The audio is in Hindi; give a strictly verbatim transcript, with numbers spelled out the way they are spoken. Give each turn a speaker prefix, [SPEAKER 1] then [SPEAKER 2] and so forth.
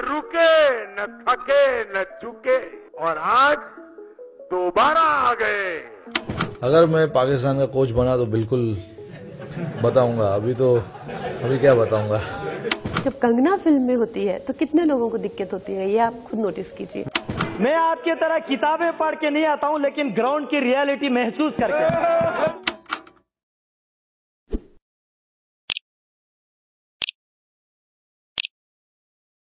[SPEAKER 1] रुके न थके न चुके और आज दोबारा आ गए।
[SPEAKER 2] अगर मैं पाकिस्तान का कोच बना तो बिल्कुल बताऊंगा, अभी तो अभी क्या बताऊंगा।
[SPEAKER 3] जब कंगना फिल्म में होती है तो कितने लोगों को दिक्कत होती है, ये आप खुद नोटिस कीजिए।
[SPEAKER 4] मैं आपकी तरह किताबें पढ़ के नहीं आता हूं, लेकिन ग्राउंड की रियलिटी महसूस करके